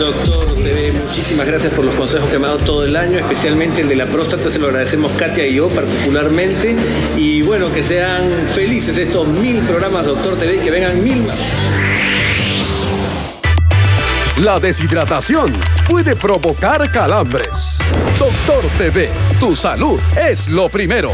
Doctor TV, muchísimas gracias por los consejos que me ha dado todo el año, especialmente el de la próstata, se lo agradecemos Katia y yo particularmente. Y bueno, que sean felices estos 1000 programas Doctor TV y que vengan 1000 más. La deshidratación puede provocar calambres. Doctor TV, tu salud es lo primero.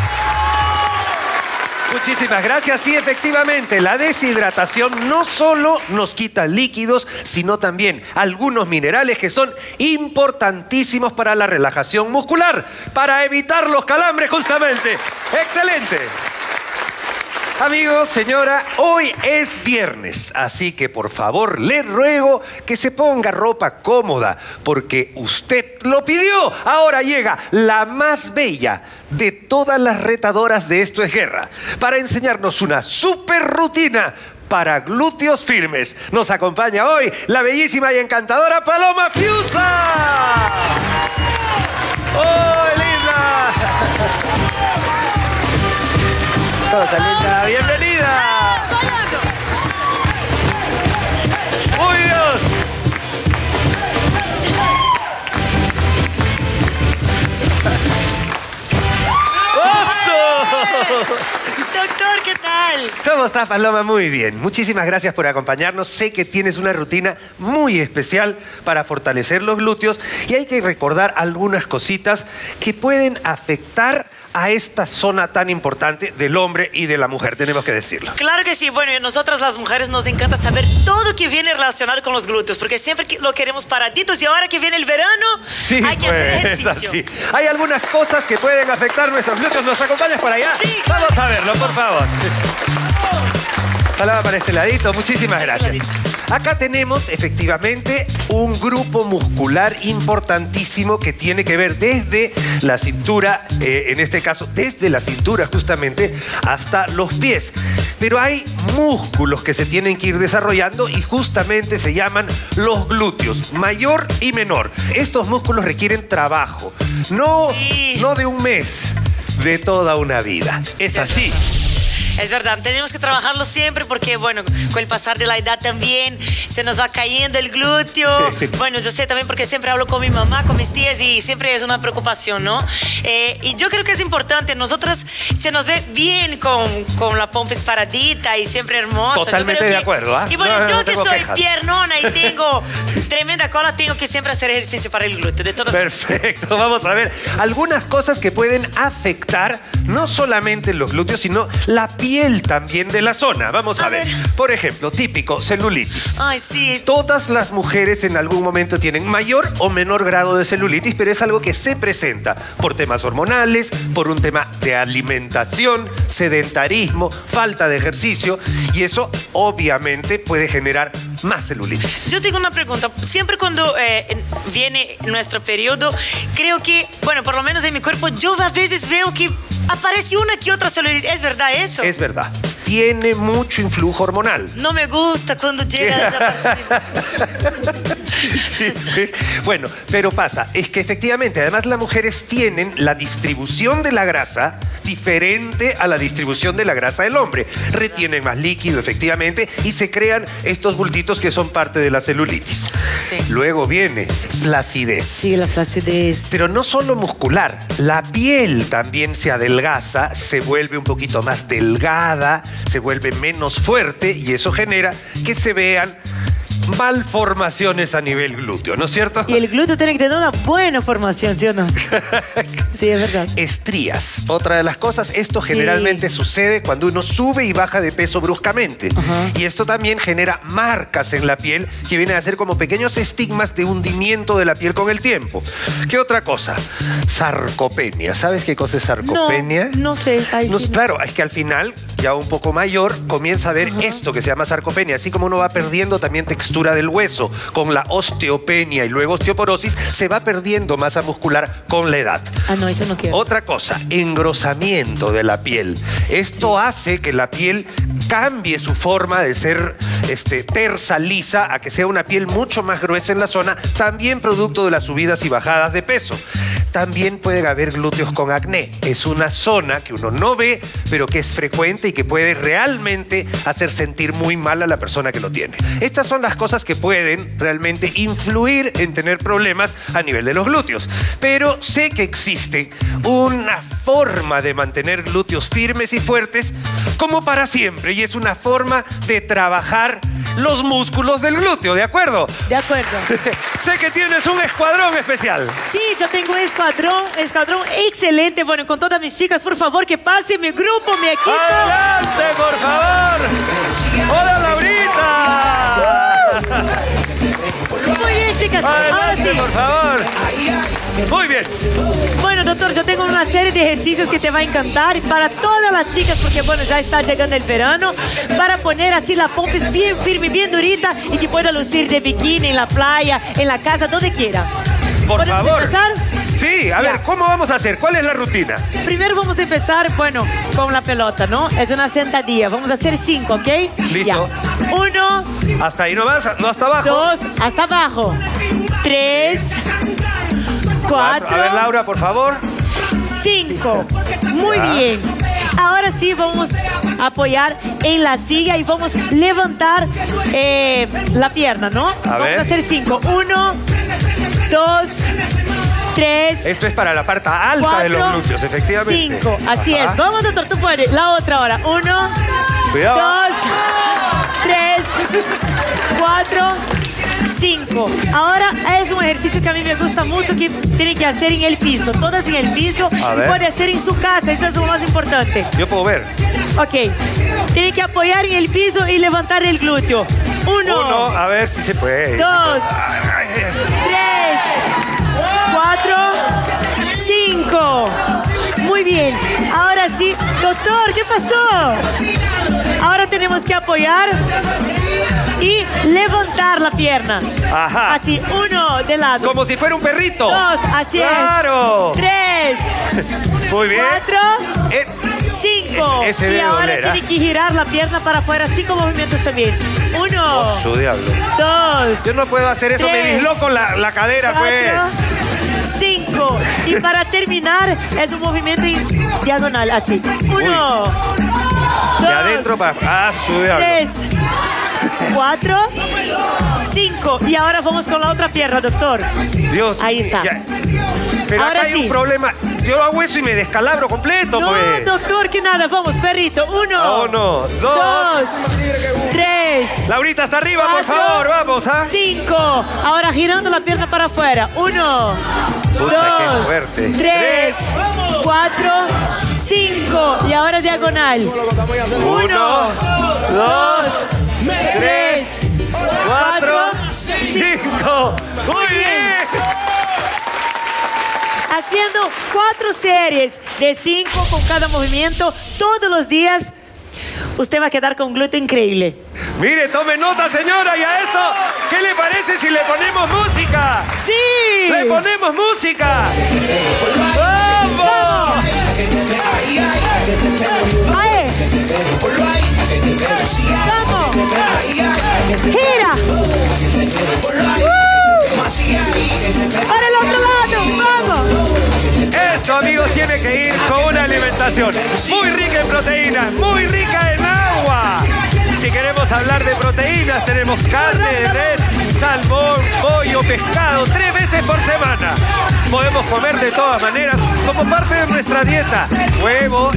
Muchísimas gracias. Sí, efectivamente, la deshidratación no solo nos quita líquidos, sino también algunos minerales que son importantísimos para la relajación muscular, para evitar los calambres justamente. ¡Excelente! Amigos, señora, hoy es viernes, así que por favor le ruego que se ponga ropa cómoda, porque usted lo pidió. Ahora llega la más bella de todas las retadoras de Esto es Guerra, para enseñarnos una super rutina para glúteos firmes. Nos acompaña hoy la bellísima y encantadora Paloma Fiusa. ¡Oh, linda! Cosa linda, bienvenida. ¡Uy, Dios! ¡Oso! Doctor, ¿qué tal? ¿Cómo estás, Paloma? Muy bien. Muchísimas gracias por acompañarnos. Sé que tienes una rutina muy especial para fortalecer los glúteos y hay que recordar algunas cositas que pueden afectar a esta zona tan importante del hombre y de la mujer, tenemos que decirlo. Claro que sí. Bueno, y nosotras las mujeres nos encanta saber todo que viene relacionado con los glúteos, porque siempre lo queremos paraditos y ahora que viene el verano, sí, hay que hacer ejercicio. Así. Hay algunas cosas que pueden afectar nuestros glúteos. ¿Nos acompañas para allá? Sí. Vamos a verlo, por favor. Palabra para este ladito. Muchísimas gracias. Acá tenemos efectivamente un grupo muscular importantísimo que tiene que ver desde la cintura, en este caso desde la cintura justamente hasta los pies. Pero hay músculos que se tienen que ir desarrollando y justamente se llaman los glúteos, mayor y menor. Estos músculos requieren trabajo, no de un mes, de toda una vida. Es así. Es verdad, tenemos que trabajarlo siempre porque, bueno, con el pasar de la edad también se nos va cayendo el glúteo. Bueno, yo sé también porque siempre hablo con mi mamá, con mis tías y siempre es una preocupación, ¿no? Y yo creo que es importante, nosotras se nos ve bien con la pompa paradita y siempre hermosa. Totalmente de acuerdo, ¿ah? Y bueno, no, yo no que soy quejas. Piernona y tengo tremenda cola, tengo que siempre hacer ejercicio para el glúteo. De todas Perfecto, vamos a ver algunas cosas que pueden afectar no solamente los glúteos, sino la piel también de la zona. Vamos a ver. Por ejemplo, típico, celulitis. Ay, sí. Todas las mujeres en algún momento tienen mayor o menor grado de celulitis, pero es algo que se presenta por temas hormonales, por un tema de alimentación, sedentarismo, falta de ejercicio, y eso obviamente puede generar más celulitis. Yo tengo una pregunta. Siempre cuando viene nuestro periodo, creo que, bueno, por lo menos en mi cuerpo, yo a veces veo que aparece una que otra celulitis. ¿Es verdad eso? Es verdad. Tiene mucho influjo hormonal. No me gusta cuando llega esa Sí. Bueno, pero pasa, es que efectivamente, además las mujeres tienen la distribución de la grasa diferente a la distribución de la grasa del hombre. Retienen más líquido, efectivamente, y se crean estos bultitos que son parte de la celulitis. Sí. Luego viene flacidez. Sí, la flacidez. Pero no solo muscular, la piel también se adelgaza, se vuelve un poquito más delgada, se vuelve menos fuerte y eso genera que se vean malformaciones a nivel glúteo, ¿no es cierto? Y el glúteo tiene que tener una buena formación, ¿sí o no? Sí, es verdad. Estrías. Otra de las cosas, esto generalmente sucede cuando uno sube y baja de peso bruscamente. Y esto también genera marcas en la piel que vienen a ser como pequeños estigmas de hundimiento de la piel con el tiempo. ¿Qué otra cosa? Sarcopenia. ¿Sabes qué cosa es sarcopenia? No sé. Ay, No, sí, claro, es que al final, ya un poco mayor, comienza a ver esto que se llama sarcopenia. Así como uno va perdiendo también textura del hueso con la osteopenia y luego osteoporosis, se va perdiendo masa muscular con la edad. Ah, no, eso no quiero. Otra cosa, engrosamiento de la piel. Esto hace que la piel cambie su forma de ser tersa, lisa, a que sea una piel mucho más gruesa en la zona, también producto de las subidas y bajadas de peso. también pueden haber glúteos con acné. Es una zona que uno no ve, pero que es frecuente y que puede realmente hacer sentir muy mal a la persona que lo tiene. Estas son las cosas que pueden realmente influir en tener problemas a nivel de los glúteos. Pero sé que existe una forma de mantener glúteos firmes y fuertes como para siempre, y es una forma de trabajar los músculos del glúteo, ¿de acuerdo? De acuerdo. Sé que tienes un escuadrón especial. Sí, yo tengo un escuadrón excelente. Bueno, con todas mis chicas, por favor, que pase mi grupo, mi equipo. ¡Adelante, por favor! ¡Hola, Laurita! Muy bien, chicas. Ahora ¡Adelante, sí. por favor! Muy bien. Bueno, doctor, yo tengo una serie de ejercicios que te va a encantar para todas las chicas, porque bueno, ya está llegando el verano, para poner así la pompis bien firme, bien durita y que pueda lucir de bikini en la playa, en la casa, donde quiera. Por ¿Podemos favor. empezar? Sí, a ver, ¿cómo vamos a hacer? ¿Cuál es la rutina? Primero vamos a empezar, bueno, con la pelota, ¿no? Es una sentadilla. Vamos a hacer 5, ¿ok? Listo. Ya. 1, Hasta ahí no vas, no hasta abajo. 2, hasta abajo. 3, 4. A ver, Laura, por favor. 5. Muy Ya. bien. Ahora sí vamos a apoyar en la silla y vamos a levantar la pierna, ¿no? Vamos ver. a hacer 5. 1, 2, 3. Esto es para la parte alta de los glúteos, efectivamente. 5. Así Ajá. es. Vamos, doctor, tú puedes. La otra ahora. 1, Cuidado. 2, 3, 4, 5. Ahora es un ejercicio que a mí me gusta mucho, que tienen que hacer en el piso. Todas en el piso. A Y ver. puede hacer en su casa. Eso es lo más importante. Yo puedo ver. Ok. Tienen que apoyar en el piso y levantar el glúteo. 1, Uno, a ver si se puede. 2, 3, 4, 5. Muy bien. Ahora sí. Doctor, ¿qué pasó? Ahora tenemos que apoyar y levantar la pierna. Ajá. Así, 1 de lado. Como si fuera un perrito. 2, así ¡Claro! es. 3, Muy bien. 4, Eh, 5. Ese Y debe ahora doler, tiene que girar la pierna para afuera, 5 movimientos también. 1, Su diablo. 2, Yo no puedo hacer eso, me 3, disloco la cadera, pues. 5. Y para terminar, es un movimiento en diagonal, así. 1, 2, De adentro para... Ah, su diablo. 3, 4, 5. Y ahora vamos con la otra pierna, doctor. Dios. Ahí está. ya. Pero Ahora acá hay sí. un problema. Yo hago eso y me descalabro completo, No, pues. doctor, que nada. Vamos, perrito. 1, 1, 2. 3, Laurita, hasta arriba, por 4, favor, vamos, ¿ah? 5. Ahora girando la pierna para afuera. 1, Pucha, qué 2, fuerte. 3, 4, 5. Y ahora diagonal. 1, 2, 3, 4, 5. Muy bien. Haciendo 4 series de 5 con cada movimiento todos los días. Usted va a quedar con un glúteo increíble. Mire, tome nota, señora, y a esto, ¿qué le parece si le ponemos música? ¡Sí! ¡Le ponemos música! ¡Vamos! ¡Ae! ¡Vamos! ¡Gira! ¡Para el otro lado! ¡Vamos! Esto, amigos, tiene que ir con una alimentación muy rica en proteínas, muy rica en agua. Si queremos hablar de proteínas, tenemos carne de res, salmón, pollo, pescado, 3 veces por semana. Podemos comer de todas maneras como parte de nuestra dieta. Huevo.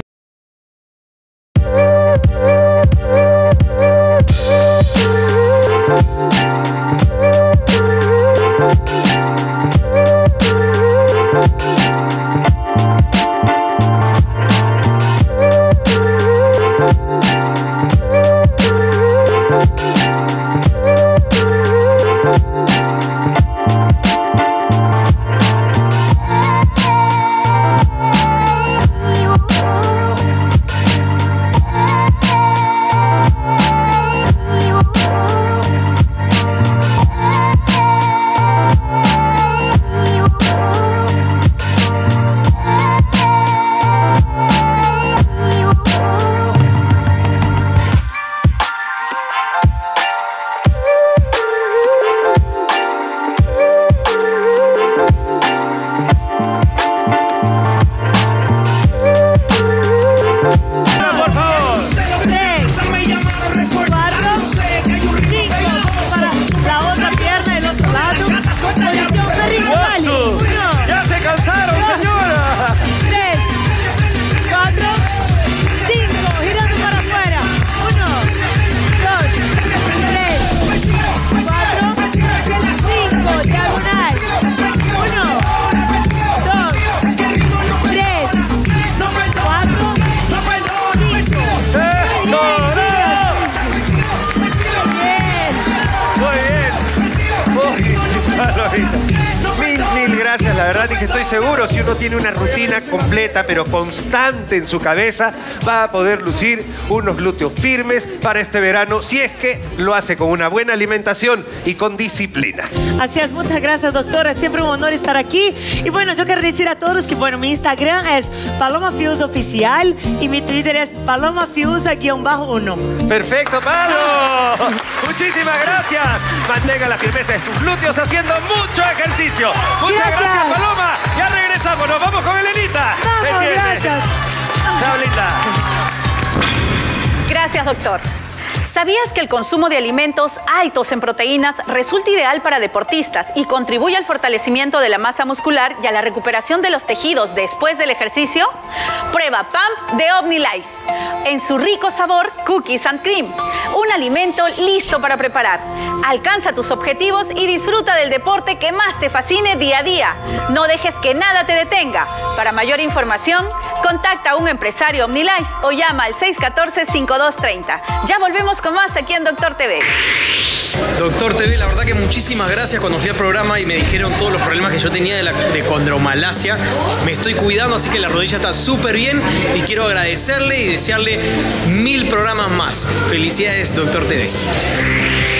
verdad es que estoy seguro, si uno tiene una rutina completa pero constante en su cabeza, va a poder lucir unos glúteos firmes para este verano, si es que lo hace con una buena alimentación y con disciplina. Así es, muchas gracias, doctora. Siempre un honor estar aquí. Y bueno, yo quiero decir a todos que, bueno, mi Instagram es Paloma Fiuza Oficial y mi Twitter es Paloma Fiuza_1. ¡Perfecto, Palo! Muchísimas gracias. Mantenga la firmeza de tus glúteos haciendo mucho ejercicio. Muchas gracias, Paloma. Ya regresamos. Nos vamos con Elenita. Vamos, gracias. Chao, linda. Gracias, doctor. ¿Sabías que el consumo de alimentos altos en proteínas resulta ideal para deportistas y contribuye al fortalecimiento de la masa muscular y a la recuperación de los tejidos después del ejercicio? Prueba Pump de OmniLife. En su rico sabor, Cookies and Cream. Un alimento listo para preparar. Alcanza tus objetivos y disfruta del deporte que más te fascine día a día. No dejes que nada te detenga. Para mayor información, contacta a un empresario OmniLife o llama al 614-5230. Ya volvemos con más aquí en Doctor TV. Doctor TV, la verdad que muchísimas gracias. Cuando fui al programa y me dijeron todos los problemas que yo tenía de condromalacia, me estoy cuidando, así que la rodilla está súper bien y quiero agradecerle y desearle 1000 programas más. Felicidades, Doctor TV.